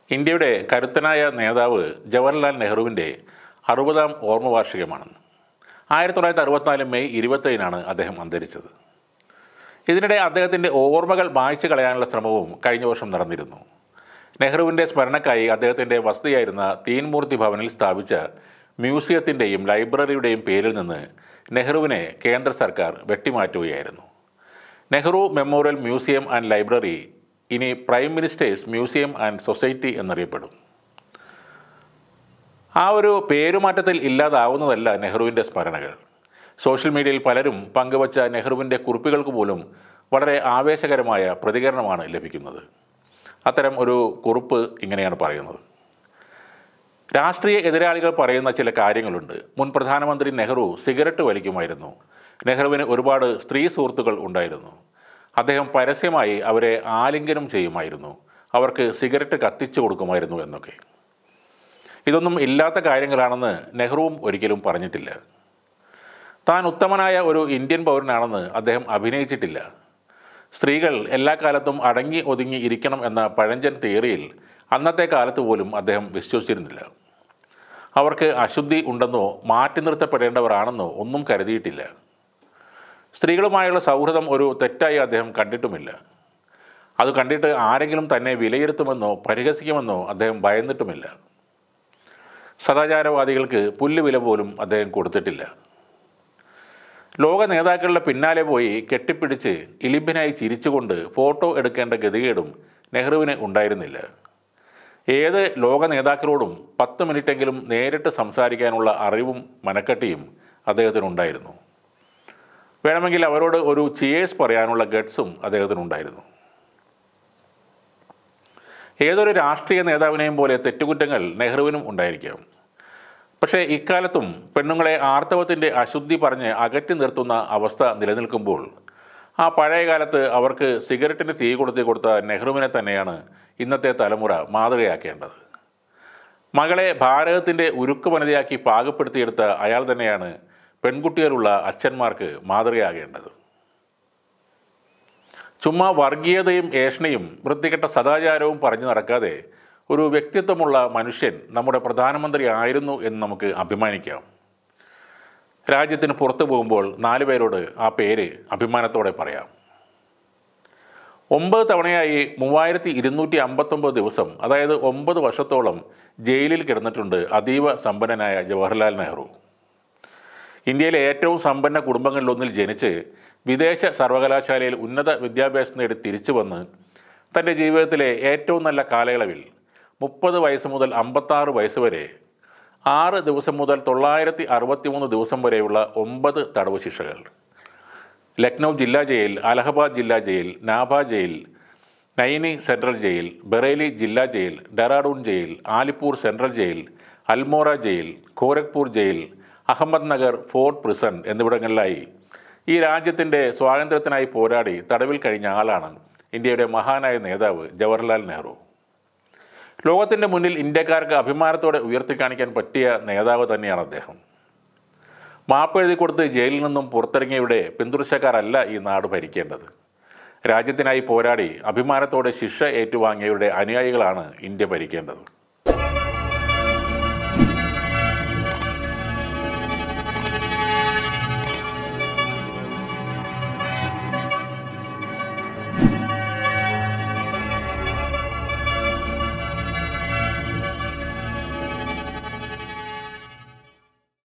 ഇന്ത്യയുടെ കരുത്തനായ നേതാവ് ജവഹർലാൽ നെഹ്റുവിൻ്റെ 60ാം ഓർമ്മവാർഷികമാണ്. 1964 മെയ് 27-നാണ് അദ്ദേഹം അന്തരിച്ചത്. ഇതിനിടെ അദ്ദേഹത്തിൻ്റെ ഓർമ്മകൾ മായ്ച്ചു കളയാനുള്ള ശ്രമവും കഴിഞ്ഞ വർഷം നടന്നിരുന്നു. നെഹ്റുവിൻ്റെ സ്മരണക്കായി അദ്ദേഹത്തിൻ്റെ വസതിയായിരുന്ന തീൻമൂർത്തി ഭവനിൽ സ്ഥാപിച്ച മ്യൂസിയത്തിൻ്റെയും ലൈബ്രറിയുടെയും പേരിൽ നിന്ന് നെഹ്റുവിനെ കേന്ദ്ര സർക്കാർ വെട്ടിമാറ്റുകയായിരുന്നു. Nehru memorial museum and library ഇനി prime ministers museum and society എന്നറിയപ്പെടും. ആ ഒരു പേരുമാറ്റത്തിൽ ഇല്ലാതാവുന്നതല്ല നെഹ്റുവിൻ്റെ സ്മരണകൾ. സോഷ്യൽ മീഡിയയിൽ പലരും പങ്കുവച്ച നെഹ്റുവിൻ്റെ കുറിപ്പുകൾക്ക് പോലും വളരെ ആവേശകരമായ പ്രതികരണമാണ് ലഭിക്കുന്നത്. അത്തരം ഒരു കുറിപ്പ് ഇങ്ങനെയാണ് പറയുന്നത്: രാഷ്ട്രീയ എതിരാളികൾ പറയുന്ന ചില കാര്യങ്ങളുണ്ട്. മുൻ പ്രധാനമന്ത്രി നെഹ്റു സിഗരറ്റ് വലിക്കുമായിരുന്നു. നെഹ്റുവിന് ഒരുപാട് സ്ത്രീ സുഹൃത്തുക്കൾ ഉണ്ടായിരുന്നു. അദ്ദേഹം പരസ്യമായി അവരെ ആലിംഗനം ചെയ്യുമായിരുന്നു. അവർക്ക് സിഗരറ്റ് കത്തിച്ചു കൊടുക്കുമായിരുന്നു എന്നൊക്കെ. ഇതൊന്നും ഇല്ലാത്ത കാര്യങ്ങളാണെന്ന് നെഹ്റുവും ഒരിക്കലും പറഞ്ഞിട്ടില്ല. താൻ ഉത്തമനായ ഒരു ഇന്ത്യൻ പൗരനാണെന്ന് അദ്ദേഹം അഭിനയിച്ചിട്ടില്ല. സ്ത്രീകൾ എല്ലാ കാലത്തും അടങ്ങി ഒതുങ്ങി ഇരിക്കണം എന്ന പഴഞ്ചൻ തിയറിയിൽ അന്നത്തെ കാലത്ത് പോലും അദ്ദേഹം വിശ്വസിച്ചിരുന്നില്ല. അവർക്ക് അശുദ്ധി ഉണ്ടെന്നോ മാറ്റി നിർത്തപ്പെടേണ്ടവരാണെന്നോ ഒന്നും കരുതിയിട്ടില്ല. സ്ത്രീകളുമായുള്ള സൗഹൃദം ഒരു തെറ്റായി അദ്ദേഹം കണ്ടിട്ടുമില്ല. അത് കണ്ടിട്ട് ആരെങ്കിലും തന്നെ വിലയിരുത്തുമെന്നോ പരിഹസിക്കുമെന്നോ അദ്ദേഹം ഭയന്നിട്ടുമില്ല. സദാചാരവാദികൾക്ക് പുല്ലുവില പോലും അദ്ദേഹം കൊടുത്തിട്ടില്ല. ലോക നേതാക്കളുടെ പിന്നാലെ പോയി കെട്ടിപ്പിടിച്ച് ഇലിഭ്യനായി ചിരിച്ചുകൊണ്ട് ഫോട്ടോ എടുക്കേണ്ട ഗതികേടും നെഹ്റുവിന് ഉണ്ടായിരുന്നില്ല. ഏത് ലോക നേതാക്കളോടും 10 മിനിറ്റെങ്കിലും നേരിട്ട് സംസാരിക്കാനുള്ള അറിവും മനക്കട്ടിയും അദ്ദേഹത്തിനുണ്ടായിരുന്നു. വേണമെങ്കിൽ അവരോട് ഒരു ചിയേഴ്സ് പറയാനുള്ള ഗട്ട്സും അദ്ദേഹത്തിനുണ്ടായിരുന്നു. ഏതൊരു രാഷ്ട്രീയ നേതാവിനെയും പോലെ തെറ്റുകുറ്റങ്ങൾ നെഹ്റുവിനും ഉണ്ടായിരിക്കാം. പക്ഷേ ഇക്കാലത്തും പെണ്ണുങ്ങളെ ആർത്തവത്തിൻ്റെ അശുദ്ധി പറഞ്ഞ് അകറ്റി നിർത്തുന്ന അവസ്ഥ നിലനിൽക്കുമ്പോൾ ആ പഴയ കാലത്ത് അവർക്ക് സിഗരറ്റിന് തീ കൊടുത്ത നെഹ്റുവിനെ തന്നെയാണ് ഇന്നത്തെ തലമുറ മാതൃകയാക്കേണ്ടത്. മകളെ ഭാരതത്തിൻ്റെ ഉരുക്കുമനതയാക്കി പാകപ്പെടുത്തിയെടുത്ത അയാൾ തന്നെയാണ് പെൺകുട്ടികളുള്ള അച്ഛന്മാർക്ക് മാതൃകയാകേണ്ടത്. ചുമ്മാ വർഗീയതയും ഏഷണയും വൃത്തികെട്ട സദാചാരവും പറഞ്ഞു നടക്കാതെ ഒരു വ്യക്തിത്വമുള്ള മനുഷ്യൻ നമ്മുടെ പ്രധാനമന്ത്രി ആയിരുന്നു എന്ന് നമുക്ക് അഭിമാനിക്കാം. രാജ്യത്തിന് പുറത്തു പോകുമ്പോൾ 4 പേരോട് ആ പേര് അഭിമാനത്തോടെ പറയാം. 9 തവണയായി 3259 ദിവസം, അതായത് 9 വർഷത്തോളം ജയിലിൽ കിടന്നിട്ടുണ്ട് അതീവ സമ്പന്നനായ ജവഹർലാൽ നെഹ്റു. ഇന്ത്യയിലെ ഏറ്റവും സമ്പന്ന കുടുംബങ്ങളിലൊന്നിൽ ജനിച്ച് വിദേശ സർവകലാശാലയിൽ ഉന്നത വിദ്യാഭ്യാസം നേടി തിരിച്ചു വന്ന് തൻ്റെ ജീവിതത്തിലെ ഏറ്റവും നല്ല കാലയളവിൽ 30 വയസ്സ് മുതൽ 56 വയസ്സ് വരെ 6 ദിവസം മുതൽ 963 ദിവസം വരെയുള്ള 9 തടവ് ശിക്ഷകൾ. ലക്നൗ ജില്ലാ ജയിൽ, അലഹബാദ് ജില്ലാ jail, Nabha jail, Naini central jail, Bareilly ജില്ലാ jail, Dehradun jail, Alipore central jail, Almora jail, Gorakhpur jail, Ahmednagar fort prison എന്നിവിടങ്ങളിലായി ഈ രാജ്യത്തിൻ്റെ സ്വാതന്ത്ര്യത്തിനായി പോരാടി തടവിൽ കഴിഞ്ഞ ആളാണ് ഇന്ത്യയുടെ മഹാനായ നേതാവ് ജവഹർലാൽ നെഹ്റു. ലോകത്തിൻ്റെ മുന്നിൽ ഇന്ത്യക്കാർക്ക് അഭിമാനത്തോടെ ഉയർത്തിക്കാണിക്കാൻ പറ്റിയ നേതാവ് തന്നെയാണ് അദ്ദേഹം. മാപ്പ് എഴുതി കൊടുത്ത് ജയിലിൽ നിന്നും പുറത്തിറങ്ങിയവരുടെ പിന്തുടർച്ചക്കാരല്ല ഈ നാട് ഭരിക്കേണ്ടത്. രാജ്യത്തിനായി പോരാടി അഭിമാനത്തോടെ ശിക്ഷ ഏറ്റുവാങ്ങിയവരുടെ അനുയായികളാണ് ഇന്ത്യ ഭരിക്കേണ്ടത്.